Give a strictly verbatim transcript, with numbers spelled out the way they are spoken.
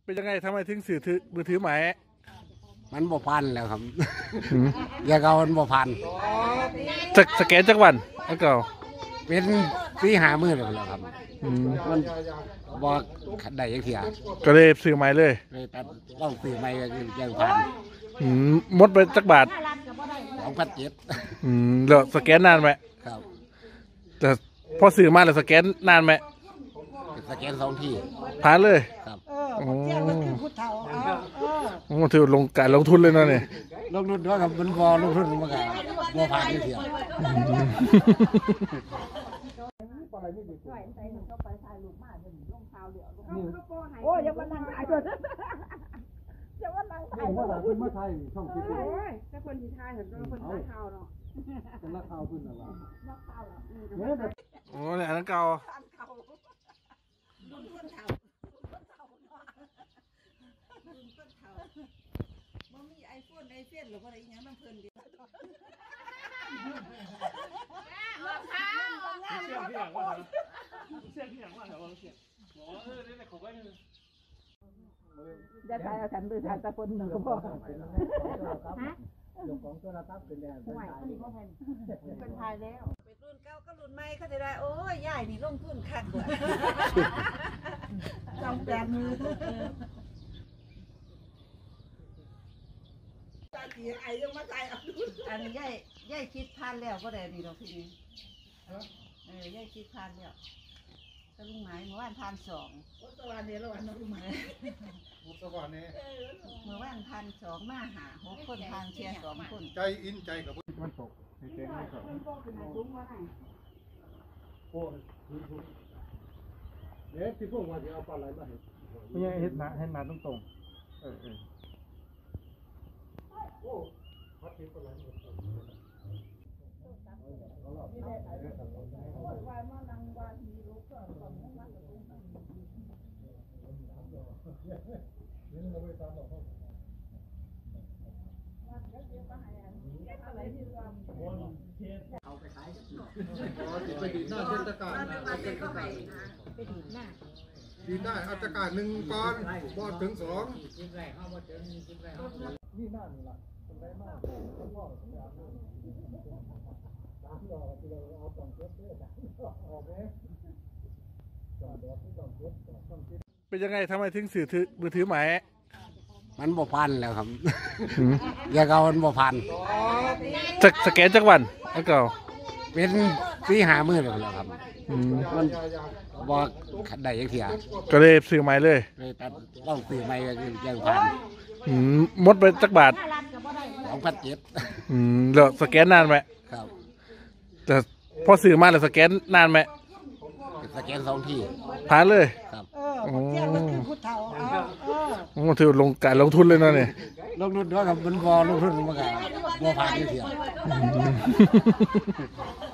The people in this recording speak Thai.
เป็นยังไงทำไมถึงสื่อถือมือถือหมายมันบ่พันแล้วครับอย่าเก่ามันบ่พันจะสแกนจักวันแล้วเก่าเป็นปีหามือแล้วครับมันบอกได้ยังเสียก็เลยซื้อใหม่เลยเลยตัดต้องซื้อใหม่ยังพันมดไปจักบาทสองพันเจ็ดแล้วสแกนนานไหมครับแต่พอซื้อมาแล้วสแกนนานไหมสแกนสองที่ผ่านเลยครับโอ้โหถือลงการลงทุนเลยนะเนี่ยลงทุนด้วยครับมันบอลงทุนมันก็บอผ่านที่เสียโอ้ยยังมานั่งถ่ายด้วยยังมานั่งถ่ายด้วยว่าคุณมาไทยช่องคิดดูแต่คนที่ถ่ายเห็นคนถ่ายข่าวเนาะเป็นนักข่าวขึ้นอะไรนักข่าวโอ้เนี่ยอันนั้นเก่าบ่มีไอโฟนไอเฟนหรือว่าอะไรอย่างนั้นมันเพลินดีจะถ่ายเอาฉันหรือถ่ายตะคนหนึ่งก็พอฮะของตัวรับเป็นแล้วเป็นถ่ายแล้วเป็นรุ่นเก่าก็รุ่นใหม่เขาจะได้โอ้ยย่ายนี่ลงทุนคักกว่าจองแจมือไอ้ยังมาใจเอาดูอันนี้ย่ายย่ายคิดพันแล้วก็ได้ดีดอกทีนี้เออย่ายคิดพันแล้วก็ลุงหมายเมื่อวานพันสองเมื่อวานนี้แล้ววันน้องลุงหมายเมื่อวานนี้เมื่อวานพันสองมาหาหกคนทางเชียร์สองคนใจอินใจกับมันตกในเจ๊งนี่ก่อนโอ้เด็กที่พวกว่าจะเอาปลาไหลมาให้ไม่ใช่เห็ดหนาเห็ดหนาตรงตรงเออเออโอ้พัดที่ปลาไหลหมดเอาไปขายไปดีหน้าเทศกาลไปดีหน้าดีหน้าอัตการหนึ่งก้อนบอดถึงสองนี่หน้านี่ละเป็นไรมากพ่อสามดอกที่เราเอาต้องเก็บเด้อออกไหมจอดดอกที่ต้องเก็บต้องเก็บเป็นยังไงทำไมถึงสื่อถือมือถือหมายมันบ่พันแล้วครับอย่าเก่ามันบ่พันจะสแกนจักวันแล้วเก่าเป็นปีหามือแล้วครับมันบอกได้ยังเสียก็เลยซื้อใหม่เลยเลยตัดต้องซื้อใหม่ยังพันมดไปจักบาทสองพันเจ็ดแล้วสแกนนานไหมครับแต่พอซื้อมาแล้วสแกนนานไหมสแกนสองที่ผ่านเลยครับโอ้โหถือลงการลงทุนเลยนะเนี่ยลงทุนด้วยครับมันบอลงทุนมันก็บอผ่านที่เสีย